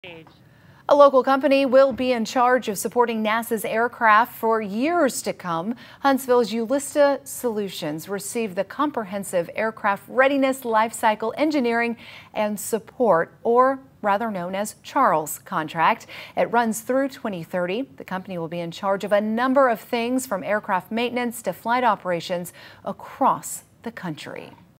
A local company will be in charge of supporting NASA's aircraft for years to come. Huntsville's Yulista Solutions received the Comprehensive Aircraft Readiness Lifecycle Engineering and Support, or rather known as CHARLES contract. It runs through 2030. The company will be in charge of a number of things from aircraft maintenance to flight operations across the country.